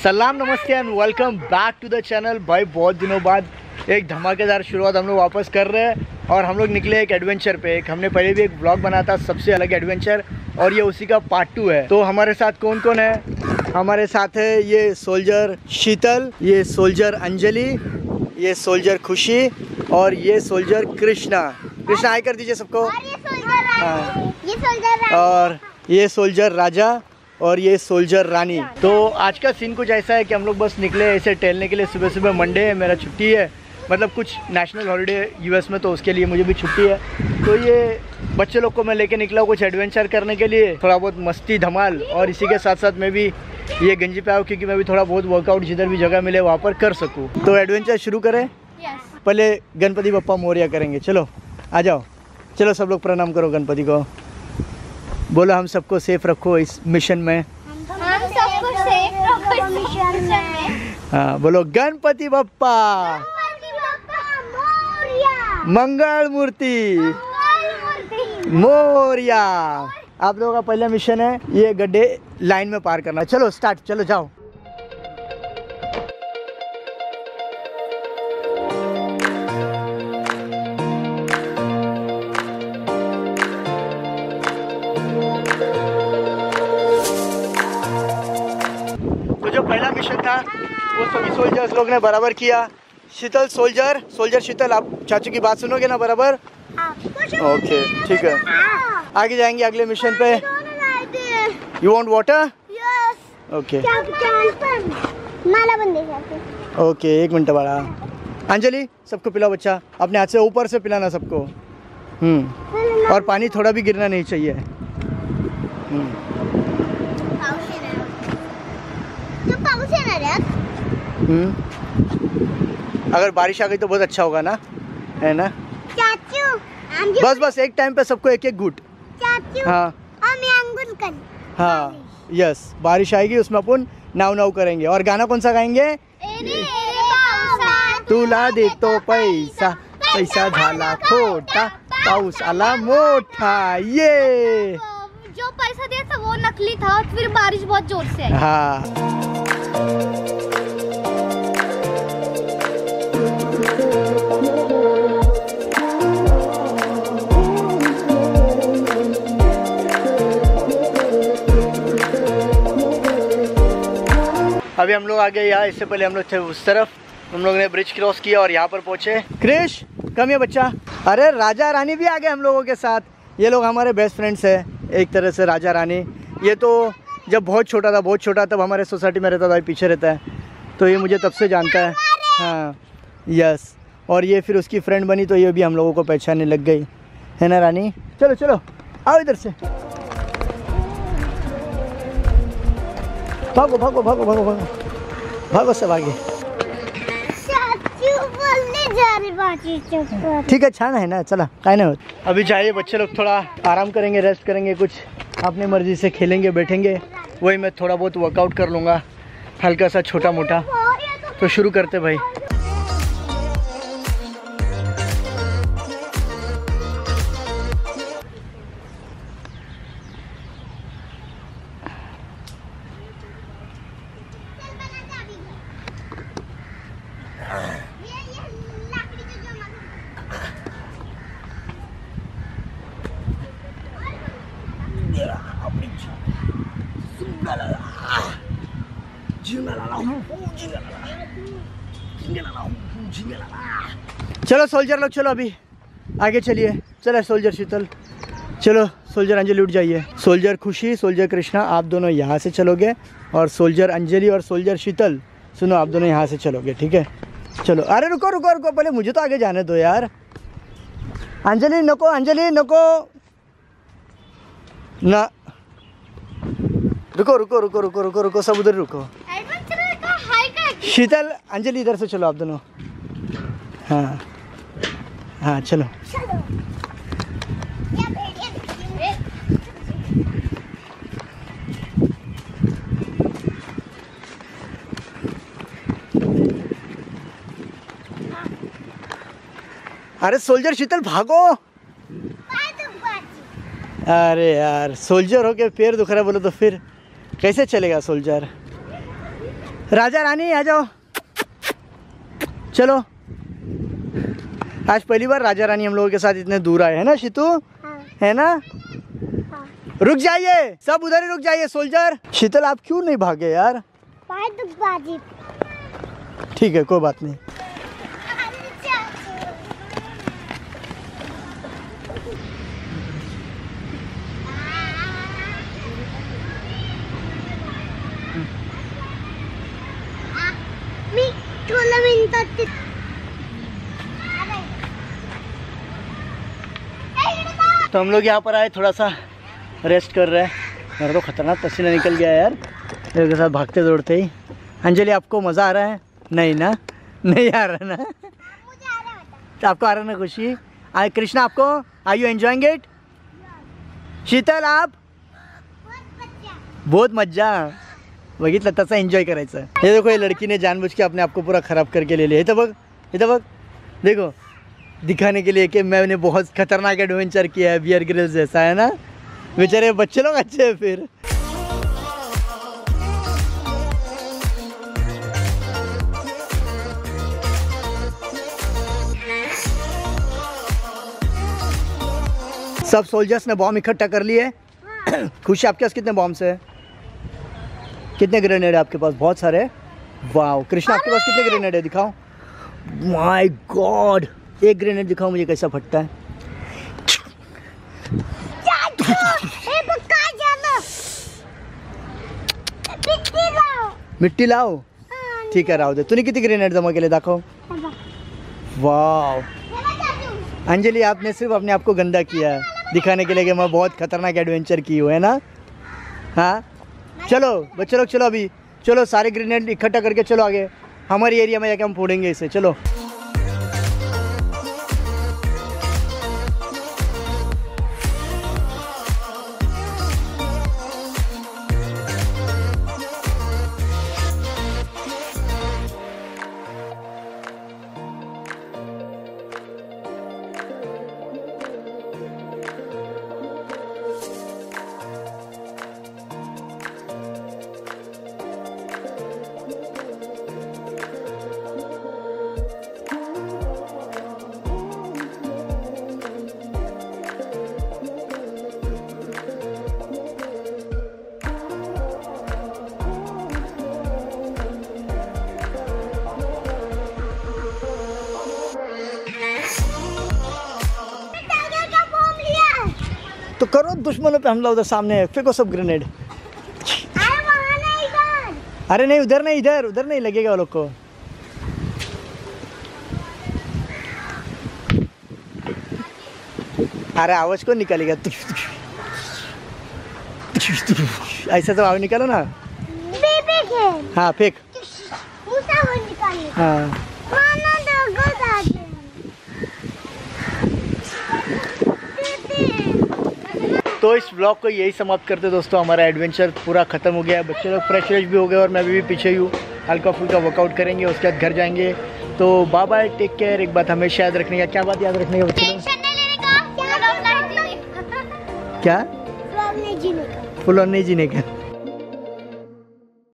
सलाम namaste and welcome back to the channel. भाई बहुत दिनों बाद एक धमाकेदार शुरुआत हम लोग वापस कर रहे हैं और हम लोग निकले एक एडवेंचर पे। एक हमने पहले भी एक व्लॉग बनाया था सबसे अलग एडवेंचर, और ये उसी का पार्ट 2 है। तो हमारे साथ कौन कौन है? हमारे साथ है ये सोल्जर शीतल, ये सोल्जर अंजलि, ये सोल्जर खुशी और ये सोल्जर कृष्णा। कृष्णा हाय कर दीजिए सबको। और ये सोल्जर राजा और ये सोल्जर रानी। तो आज का सीन कुछ ऐसा है कि हम लोग बस निकले ऐसे टहलने के लिए। सुबह सुबह मंडे है, मेरा छुट्टी है, मतलब कुछ नेशनल हॉलीडे यूएस में, तो उसके लिए मुझे भी छुट्टी है। तो ये बच्चे लोग को मैं लेके निकला हूँ कुछ एडवेंचर करने के लिए, थोड़ा बहुत मस्ती धमाल, और इसी के साथ साथ मैं भी ये गंजी पे आऊँ क्योंकि मैं भी थोड़ा बहुत वर्कआउट जिधर भी जगह मिले वहाँ पर कर सकूँ। तो एडवेंचर शुरू करें। पहले गणपति बप्पा मोरिया करेंगे। चलो आ जाओ, चलो सब लोग प्रणाम करो गणपति को। बोलो हम सबको सेफ रखो इस मिशन में। हम सबको सेफ रखो इस मिशन में। हाँ बोलो गणपति बप्पा मंगल मूर्ति मोरिया। आप लोगों का पहला मिशन है ये गड्ढे लाइन में पार करना। चलो स्टार्ट, चलो जाओ। तो जो पहला मिशन था वो सभी सोल्जर्स लोग ने बराबर किया। शीतल सोल्जर शीतल, आप चाचू की बात सुनोगे ना बराबर? ओके ठीक है, आगे जाएंगे अगले मिशन पे। You want water? Okay okay, एक मिनट बड़ा। अंजलि सबको पिलाओ बच्चा, अपने हाथ से ऊपर से पिलाना सबको। और पानी थोड़ा भी गिरना नहीं चाहिए। अगर बारिश आ गई तो बहुत अच्छा होगा ना, है ना चाचू? बस एक टाइम पे सबको एक एक घूट। हाँ हाँ यस, बारिश आएगी उसमें अपन नाव करेंगे। और गाना कौन सा गाएंगे? तुला दे तो पैसा पैसा झाला खोटा पाऊस आला मोठा। ये जो पैसा दिया था वो नकली था, फिर बारिश बहुत जोर से आई। हाँ अभी हम लोग आ गए यहाँ। इससे पहले हम लोग थे उस तरफ, हम लोग ने ब्रिज क्रॉस किया और यहाँ पर पहुँचे। क्रिश कम है बच्चा। अरे राजा रानी भी आ गए हम लोगों के साथ। ये लोग हमारे बेस्ट फ्रेंड्स हैं एक तरह से, राजा रानी। ये तो जब बहुत छोटा तब हमारे सोसाइटी में रहता था, पीछे रहता है, तो ये मुझे तब से जानता है। हाँ यस, और ये फिर उसकी फ्रेंड बनी तो ये भी हम लोगों को पहचानने लग गई, है ना रानी? चलो चलो आओ इधर से, भागो भागो भागो भागो भागो भागो सब आगे। ठीक है, छान है ना, चला काय नहीं होता। अभी जाइए, बच्चे लोग थोड़ा आराम करेंगे, रेस्ट करेंगे, कुछ अपनी मर्जी से खेलेंगे बैठेंगे। वही मैं थोड़ा बहुत वर्कआउट कर लूँगा, हल्का सा छोटा मोटा। तो शुरू करते भाई। चलो सोल्जर लोग, चलो अभी आगे चलिए। चलो सोल्जर शीतल, चलो सोल्जर अंजलि उठ जाइए। सोल्जर खुशी, सोल्जर कृष्णा, आप दोनों यहाँ से चलोगे, और सोल्जर अंजलि और सोल्जर शीतल सुनो, आप दोनों यहाँ से चलोगे, ठीक है? चलो। अरे रुको रुको रुको, पहले मुझे तो आगे जाने दो यार। अंजलि नको, अंजलि नको ना, रुको रुको रुको रुको रुको रुको, सब उधर रुको। शीतल अंजलि इधर से चलो आप दोनों। हाँ हाँ चलो। अरे सोल्जर शीतल भागो। अरे यार सोल्जर हो के पैर दुख रहा है बोलो तो फिर कैसे चलेगा सोल्जर। राजा रानी आ जाओ, चलो। आज पहली बार राजा रानी हम लोगों के साथ इतने दूर आए, है ना शीतू? हाँ। है ना? हाँ। रुक जाइए, सब उधर ही रुक जाइए। सोल्जर शीतल आप क्यों नहीं भागे यार? ठीक है, कोई बात नहीं। तो हम लोग यहाँ पर आए, थोड़ा सा रेस्ट कर रहे हैं। मेरा तो खतरनाक पसीना निकल गया यार मेरे के साथ भागते दौड़ते ही। अंजलि आपको मज़ा आ रहा है? नहीं ना, नहीं आ रहा ना? मुझे आ रहा है। तो आपको आ रहा है ना खुशी? आए कृष्णा आपको? Are you enjoying it? Sheetal आप? बहुत मज्जा बघितलं, तसं एन्जॉय करायचं। हे देखो, ये लड़की ने जानबूझ के अपने आप को पूरा ख़राब करके ले लिया। इधर बघ, इधर बघ, देखो, दिखाने के लिए कि मैंने बहुत खतरनाक एडवेंचर किया है, बियर ग्रिल्स जैसा, है ना? बेचारे बच्चे लोग अच्छे हैं फिर। सब सोल्जर्स ने बॉम्ब इकट्ठा कर लिए। हाँ। खुशी आपके पास कितने बॉम्ब्स है? कितने ग्रेनेड है आपके पास? बहुत सारे। वाह। कृष्णा आपके पास कितने ग्रेनेड है? दिखाओ। माय गॉड, एक ग्रेनेड दिखाओ मुझे कैसा फटता है। मिट्टी लाओ। ठीक है, राहू दे। तूने किती ग्रेनेड जमा केले दाखव। वाह अंजलि, आपने सिर्फ अपने आप को गंदा किया है दिखाने के लिए कि मैं बहुत खतरनाक एडवेंचर की हूँ, है ना? हाँ चलो बच्चे लोग, चलो अभी चलो, सारे ग्रेनेड इकट्ठा करके चलो आगे। हमारे एरिया में जाके हम फोड़ेंगे इसे, चलो। तो करो, दुश्मनों पे हमला। उधर सामने है, फेंको सब ग्रेनेड। अरे नहीं, उधर नहीं, इधर, उधर नहीं लगेगा वो लोग को। अरे आवाज कौन निकालेगा? ऐसा तो आवाज निकालो ना। हाँ फेंक। हाँ तो इस ब्लॉग को यही समाप्त करते दोस्तों। हमारा एडवेंचर पूरा ख़त्म हो गया है। बच्चे लोग फ्रेश भी हो गए और मैं भी पीछे ही हूँ। हल्का फुल्का वर्कआउट करेंगे, उसके बाद घर जाएंगे। तो बाय बाय, टेक केयर। एक बात हमेशा याद रखने का। क्या बात याद रखने का बच्चे लोग? क्या? फुल ऑन नहीं जीने का।